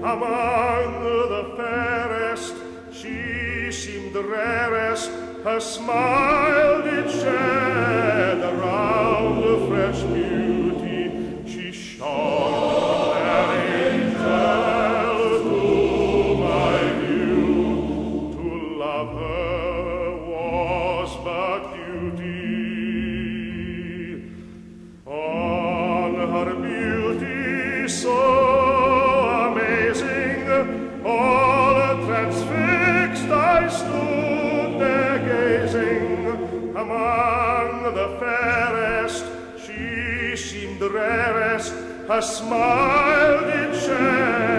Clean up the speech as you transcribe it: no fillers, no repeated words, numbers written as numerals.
among the fairest, she seemed the rarest, her smile did shed around the fresh beauty, she shone an angel to my view, to love her was but duty. On her beauty so amazing, all transfixed I stood there gazing. Among the fairest, she seemed the rarest, her smile did share